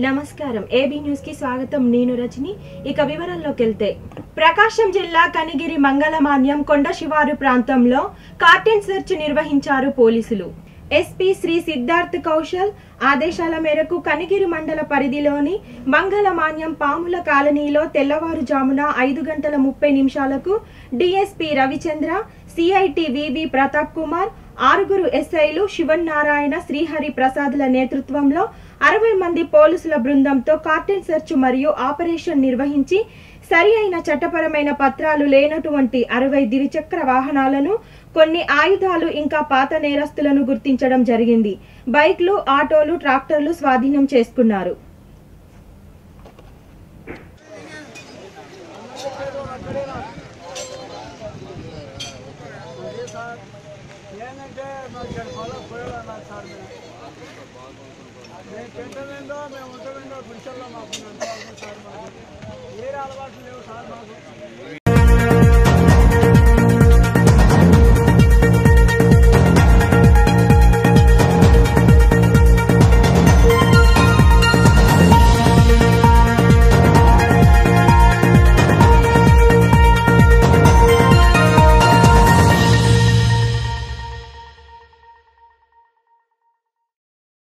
నమస్కారం AB news కి స్వాగతం నేను రజని ఇక వివరాల్లోకి వెళ్తే ప్రకాశం జిల్లా కనిగిరి మంగళమాన్యం కొండ శివారు ప్రాంతంలో కార్టెన్ సెర్చ్ నిర్వహించారు పోలీసులు ఎస్పీ శ్రీ సిద్ధార్థ్ కౌశల్ ఆదేశాల మేరకు కనిగిరి మండల పరిధిలోని మంగళమాన్యం పాముల కాలనీలో తెల్లవారుజామున 5:30 DSP Ravichandra CIT VV Pratap Kumar 6 ఎస్ఐలు శివనారాయణ శ్రీహరి ప్రసాద్ల నేతృత్వంలో 60 మంది పోలీసుల బృందంతో కార్టెన్ సెర్చ్ మరియు ఆపరేషన్ నిర్వహించి సరి అయిన చట్టపరమైన పత్రాలు లేనటువంటి 60 ద్విచక్ర వాహనాలను కొన్ని ఆయుధాలు ఇంకా పాత నేరస్తులను గుర్తించడం జరిగింది. బైక్లు ఆటోలు ట్రాక్టర్లు స్వాధీనం చేసుకున్నారు. మేము ఉంటామేందో పురుషుల్లో మాకు ఏ అలవాటు